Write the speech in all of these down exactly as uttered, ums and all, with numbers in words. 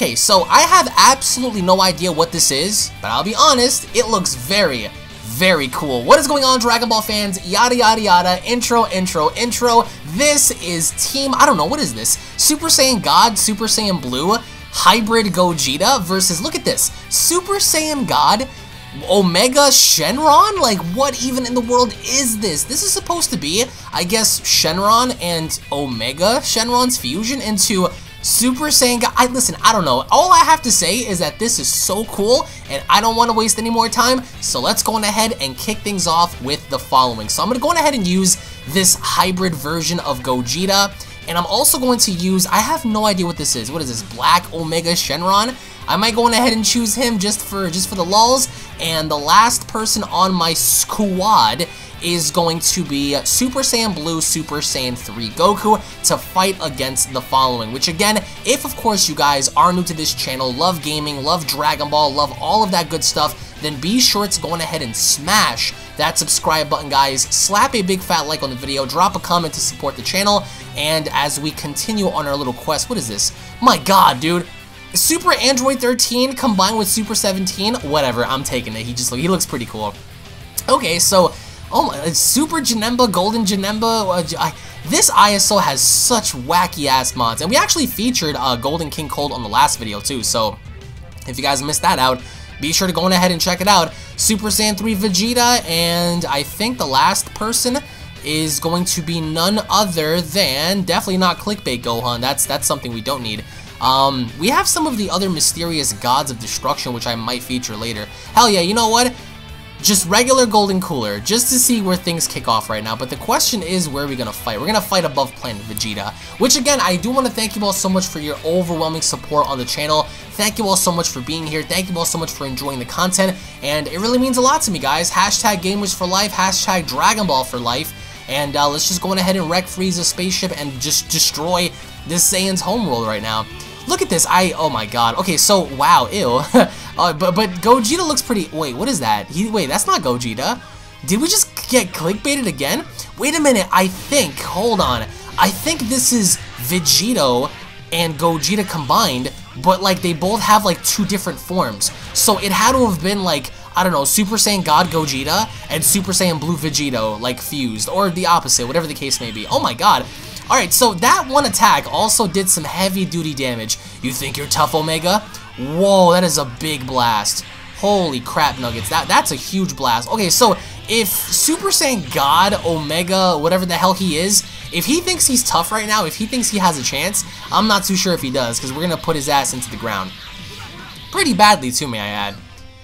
Okay, so I have absolutely no idea what this is, but I'll be honest, it looks very, very cool. What is going on, Dragon Ball fans? Yada, yada, yada. Intro, intro, intro. This is Team, I don't know, what is this? Super Saiyan God, Super Saiyan Blue, Hybrid Gogeta versus, look at this, Super Saiyan God, Omega Shenron? Like, what even in the world is this? This is supposed to be, I guess, Shenron and Omega Shenron's fusion into Super Saiyan God. I, listen, I don't know. All I have to say is that this is so cool, and I don't want to waste any more time, so let's go on ahead and kick things off with the following. So I'm going to go on ahead and use this hybrid version of Gogeta, and I'm also going to use, I have no idea what this is. What is this? Black Omega Shenron? I might go on ahead and choose him just for just for the lulz, and the last person on my squad is going to be Super Saiyan Blue, Super Saiyan three Goku to fight against the following, which again, if of course you guys are new to this channel, love gaming, love Dragon Ball, love all of that good stuff, then be sure to go on ahead and smash that subscribe button, guys. Slap a big fat like on the video, drop a comment to support the channel, and as we continue on our little quest, what is this? My god, dude. Super Android thirteen combined with Super seventeen, whatever, I'm taking it. He just he looks pretty cool. Okay, so oh my, Super Janemba, Golden Janemba. Uh, I, this I S O has such wacky ass mods, and we actually featured uh, Golden King Cold on the last video too. So if you guys missed that out, be sure to go on ahead and check it out. Super Saiyan three Vegeta, and I think the last person is going to be none other than definitely not Clickbait Gohan. That's that's something we don't need. Um, we have some of the other mysterious gods of destruction, which I might feature later. Hell yeah, you know what? Just regular Golden Cooler, just to see where things kick off right now. But the question is, where are we going to fight? We're going to fight above Planet Vegeta, which again, I do want to thank you all so much for your overwhelming support on the channel. Thank you all so much for being here. Thank you all so much for enjoying the content, and it really means a lot to me, guys. Hashtag Gamers for Life, hashtag Dragon Ball for Life, and uh, let's just go on ahead and wreck FRIEZA's spaceship and just destroy this Saiyan's homeworld right now. Look at this, I, oh my god. Okay, so, wow, ew. uh, but, but Gogeta looks pretty, wait, what is that? He, wait, that's not Gogeta. Did we just get clickbaited again? Wait a minute, I think, hold on. I think this is Vegito and Gogeta combined, but like they both have like two different forms. So it had to have been like, I don't know, Super Saiyan God Gogeta and Super Saiyan Blue Vegito like fused, or the opposite, whatever the case may be. Oh my god. Alright, so that one attack also did some heavy-duty damage. You think you're tough, Omega? Whoa, that is a big blast. Holy crap, Nuggets. That, that's a huge blast. Okay, so if Super Saiyan God, Omega, whatever the hell he is, if he thinks he's tough right now, if he thinks he has a chance, I'm not too sure if he does, because we're going to put his ass into the ground. Pretty badly, too, may I add.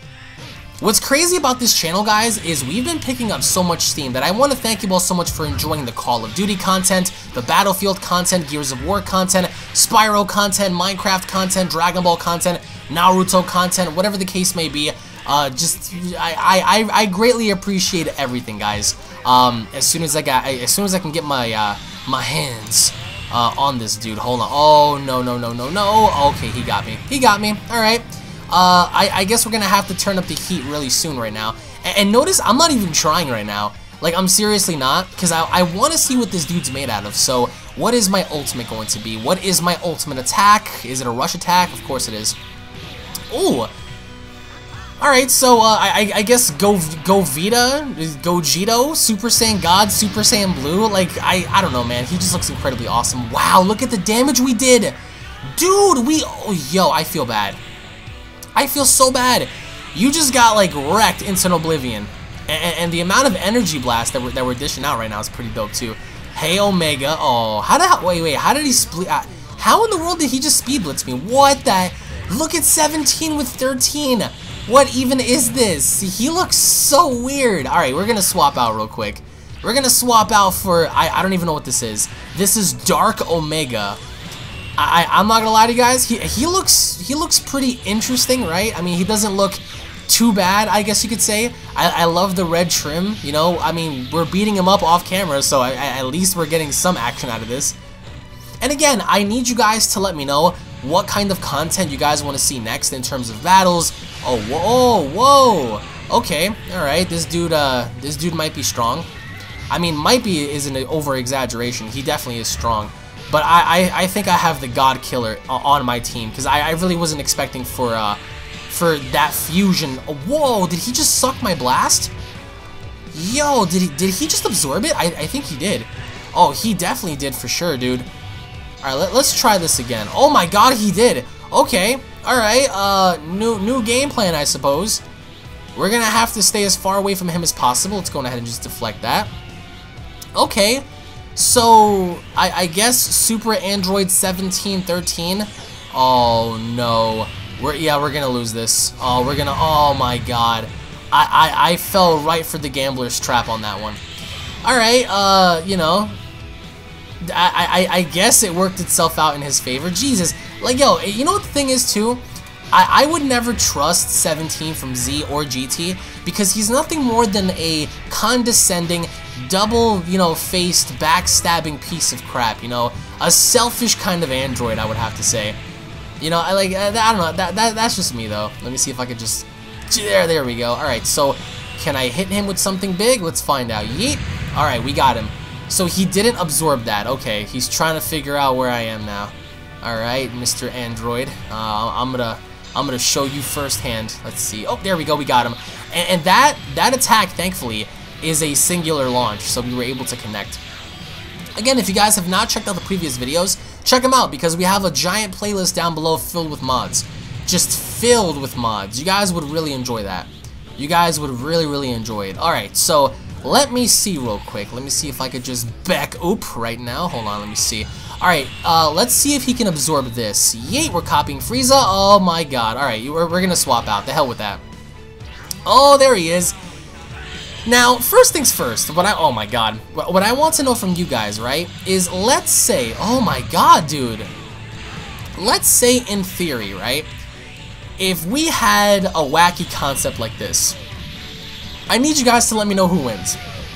What's crazy about this channel, guys, is we've been picking up so much steam that I want to thank you all so much for enjoying the Call of Duty content, the Battlefield content, Gears of War content, Spyro content, Minecraft content, Dragon Ball content, Naruto content, whatever the case may be. Uh, just, I, I, I greatly appreciate everything, guys. Um, as soon as I got, as soon as I can get my, uh, my hands uh, on this dude. Hold on. Oh no, no, no, no, no. Okay, he got me. He got me. All right. Uh, I, I guess we're gonna have to turn up the heat really soon right now. And, and notice, I'm not even trying right now. Like, I'm seriously not, because I, I want to see what this dude's made out of. So, what is my ultimate going to be? What is my ultimate attack? Is it a rush attack? Of course it is. Ooh. Alright, so, uh, I, I guess Go, Govita, Gogito, Super Saiyan God, Super Saiyan Blue. Like, I, I don't know, man. He just looks incredibly awesome. Wow, look at the damage we did. Dude, we, oh, yo, I feel bad. I feel so bad. You just got like wrecked into oblivion, and, and the amount of energy blast that we're, that we're dishing out right now is pretty dope too. Hey Omega, oh, how did wait wait how did he split? Uh, how in the world did he just speed blitz me? What the? Look at seventeen with thirteen. What even is this? He looks so weird. All right, we're gonna swap out real quick. We're gonna swap out for I I don't even know what this is. This is Dark Omega. I, I'm not gonna lie to you guys, he, he looks he looks pretty interesting, right? I mean, he doesn't look too bad, I guess you could say. I, I love the red trim, you know, I mean, we're beating him up off camera, so I, I, at least we're getting some action out of this. And again, I need you guys to let me know what kind of content you guys want to see next in terms of battles. Oh, whoa, whoa, okay, alright, this dude, uh, this dude might be strong. I mean, might be is an over-exaggeration, he definitely is strong. But I, I, I think I have the God Killer on my team, because I, I really wasn't expecting for uh, for that fusion. Whoa, did he just suck my blast? Yo, did he, did he just absorb it? I, I think he did. Oh, he definitely did for sure, dude. Alright, let, let's try this again. Oh my god, he did. Okay, alright, uh, new, new game plan, I suppose. We're gonna have to stay as far away from him as possible. Let's go ahead and just deflect that. Okay, so, I, I guess Super Android seventeen thirteen. Oh no. We're, yeah, we're gonna lose this. Oh, we're gonna, oh my god. I, I, I fell right for the gambler's trap on that one. Alright, uh, you know, I, I, I guess it worked itself out in his favor. Jesus, like, yo, you know what the thing is, too? I, I would never trust seventeen from Z or G T, because he's nothing more than a condescending, double, you know, faced, backstabbing piece of crap, you know? A selfish kind of android, I would have to say. You know, I like, I don't know, that, that that's just me, though. Let me see if I could just, there, there we go. Alright, so, can I hit him with something big? Let's find out. Yeet! Alright, we got him. So he didn't absorb that. Okay, he's trying to figure out where I am now. Alright, Mister Android. Uh, I'm gonna I'm gonna show you firsthand. Let's see. Oh, there we go, we got him. And, and that that attack, thankfully, is a singular launch, so we were able to connect. Again, if you guys have not checked out the previous videos, check them out, because we have a giant playlist down below filled with mods. Just filled with mods. You guys would really enjoy that. You guys would really, really enjoy it. Alright, so let me see real quick. Let me see if I could just back oop right now. Hold on, let me see. Alright, uh, let's see if he can absorb this. Yeet, we're copying FRIEZA. Oh my god. Alright, we're, we're gonna swap out. The hell with that. Oh, there he is. Now, first things first, what I, oh my god. What, what I want to know from you guys, right, is let's say, oh my god, dude. Let's say in theory, right, if we had a wacky concept like this, I need you guys to let me know who wins.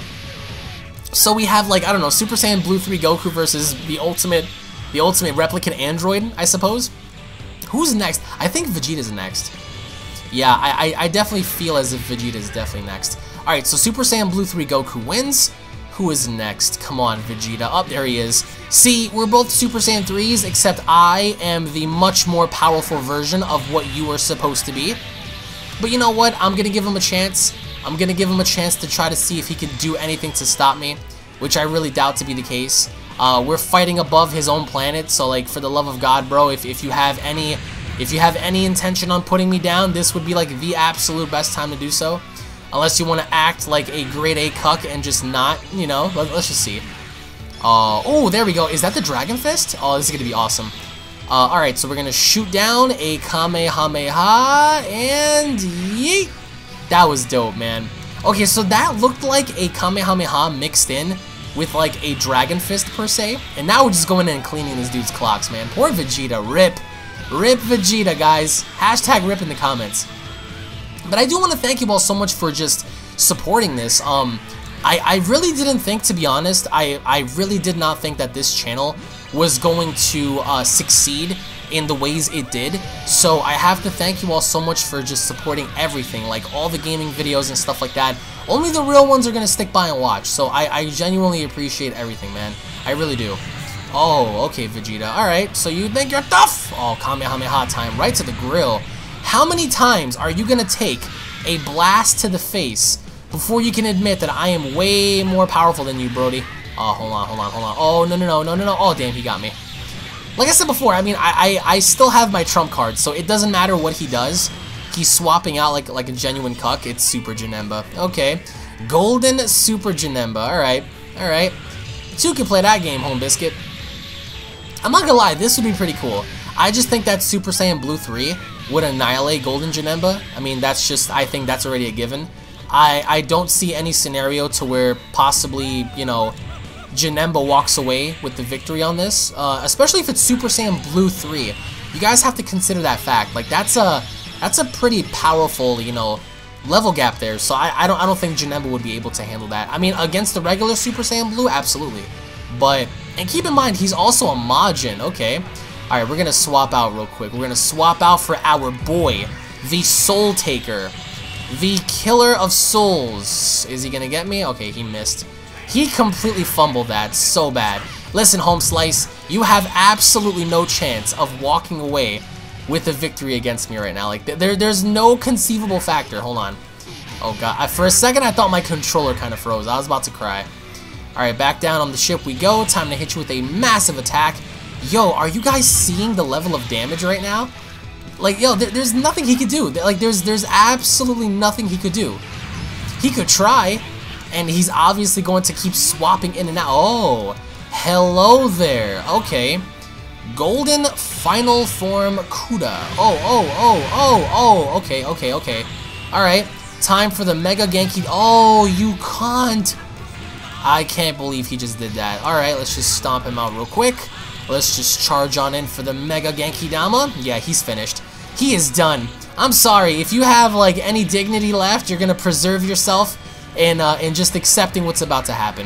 So we have, like, I don't know, Super Saiyan Blue three Goku versus the ultimate, the ultimate replicant android, I suppose. Who's next? I think Vegeta's next. Yeah, I, I, I definitely feel as if Vegeta's definitely next. Alright, so Super Saiyan Blue three Goku wins. Who is next? Come on, Vegeta. Up, oh, there he is. See, we're both Super Saiyan threes, except I am the much more powerful version of what you are supposed to be. But you know what? I'm gonna give him a chance. I'm gonna give him a chance to try to see if he can do anything to stop me, which I really doubt to be the case. Uh, we're fighting above his own planet, so like, for the love of God, bro, if, if you have any if you have any intention on putting me down, this would be like the absolute best time to do so. Unless you want to act like a grade A cuck and just not, you know, let, let's just see. Uh, oh, there we go. Is that the Dragon Fist? Oh, this is gonna be awesome. Uh, alright, so we're gonna shoot down a Kamehameha, and yeet! That was dope, man. Okay, so that looked like a Kamehameha mixed in with like a Dragon Fist per se. And now we're just going in and cleaning this dude's clocks, man. Poor Vegeta. Rip. Rip Vegeta, guys. Hashtag rip in the comments. But I do want to thank you all so much for just supporting this. Um, I, I really didn't think, to be honest, I, I really did not think that this channel was going to uh, succeed in the ways it did. So I have to thank you all so much for just supporting everything, like all the gaming videos and stuff like that. Only the real ones are going to stick by and watch. So I, I genuinely appreciate everything, man. I really do. Oh, okay, Vegeta. Alright, so you think you're tough? Oh, Kamehameha time, right to the grill. How many times are you going to take a blast to the face before you can admit that I am way more powerful than you, Brody? Oh, hold on, hold on, hold on. Oh, no, no, no, no, no, no. Oh, damn, he got me. Like I said before, I mean, I, I, I still have my trump card, so it doesn't matter what he does. He's swapping out like, like a genuine cuck. It's Super Janemba. Okay. Golden Super Janemba. Alright, alright. Two can play that game, Home Biscuit. I'm not gonna lie, this would be pretty cool. I just think that Super Saiyan Blue three would annihilate Golden Janemba. I mean, that's just, I think that's already a given. I, I don't see any scenario to where possibly, you know, Janemba walks away with the victory on this, uh, especially if it's Super Saiyan Blue three. You guys have to consider that fact. Like, that's a that's a pretty powerful, you know, level gap there. So I, I don't I don't think Janemba would be able to handle that. I mean, against the regular Super Saiyan Blue, absolutely. But, and keep in mind, he's also a Majin. Okay. All right, we're gonna swap out real quick. We're gonna swap out for our boy, the Soul Taker, the Killer of Souls. Is he gonna get me? Okay, he missed. He completely fumbled that so bad. Listen, Home Slice, you have absolutely no chance of walking away with a victory against me right now. Like, there, there's no conceivable factor. Hold on. Oh, God. I, for a second, I thought my controller kind of froze. I was about to cry. Alright, back down on the ship we go. Time to hit you with a massive attack. Yo, are you guys seeing the level of damage right now? Like, yo, there, there's nothing he could do. Like, there's, there's absolutely nothing he could do. He could try, and he's obviously going to keep swapping in and out. Oh, hello there. Okay. Golden Final Form Kuda. Oh, oh, oh, oh, oh. Okay, okay, okay. Alright. Time for the Mega Genki. Oh, you can't. I can't believe he just did that. Alright, let's just stomp him out real quick. Let's just charge on in for the Mega Genki Dama. Yeah, he's finished. He is done. I'm sorry. If you have, like, any dignity left, you're gonna preserve yourself in, uh, in just accepting what's about to happen.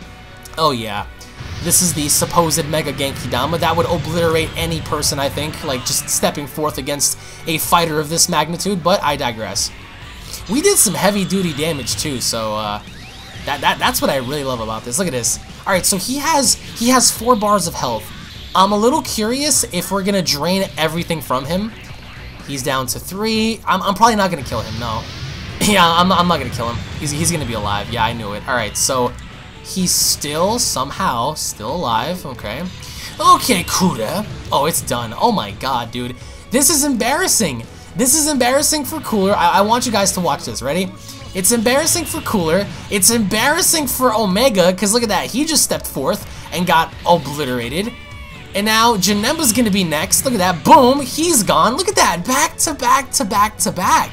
Oh, yeah. This is the supposed Mega Genki Dama. That would obliterate any person, I think, like, just stepping forth against a fighter of this magnitude, but I digress. We did some heavy-duty damage, too, so, uh, that, that, that's what I really love about this. Look at this. Alright, so he has, he has four bars of health. I'm a little curious if we're gonna drain everything from him. He's down to three. I'm, I'm probably not gonna kill him, no. Yeah, I'm, I'm not gonna kill him. He's, he's gonna be alive. Yeah, I knew it. Alright, so he's still, somehow, still alive. Okay. Okay, Kuda. Oh, it's done. Oh my god, dude. This is embarrassing. This is embarrassing for Cooler. I, I want you guys to watch this. Ready? It's embarrassing for Cooler. It's embarrassing for Omega, because look at that. He just stepped forth and got obliterated. And now Janemba's gonna be next. Look at that. Boom. He's gone. Look at that. Back to back to back to back.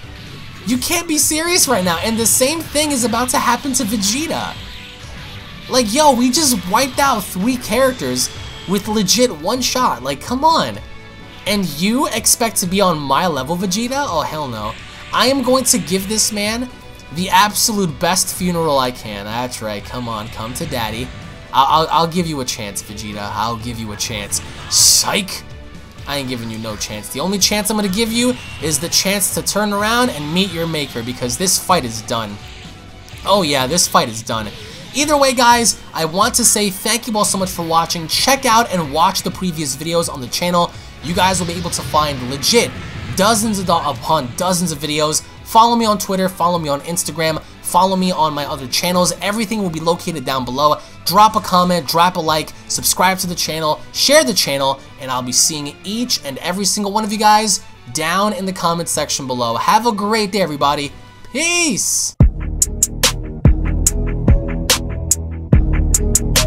You can't be serious right now. And the same thing is about to happen to Vegeta. Like, yo, we just wiped out three characters with legit one shot. Like, come on. And you expect to be on my level, Vegeta? Oh, hell no. I am going to give this man the absolute best funeral I can. That's right. Come on. Come to daddy. I'll, I'll, I'll give you a chance, Vegeta. I'll give you a chance. Psych! I ain't giving you no chance. The only chance I'm going to give you is the chance to turn around and meet your maker, because this fight is done. Oh yeah, this fight is done. Either way, guys, I want to say thank you all so much for watching. Check out and watch the previous videos on the channel. You guys will be able to find legit dozens of upon dozens of videos. Follow me on Twitter, follow me on Instagram, follow me on my other channels. Everything will be located down below. Drop a comment, drop a like, subscribe to the channel, share the channel, and I'll be seeing each and every single one of you guys down in the comment section below. Have a great day, everybody. Peace!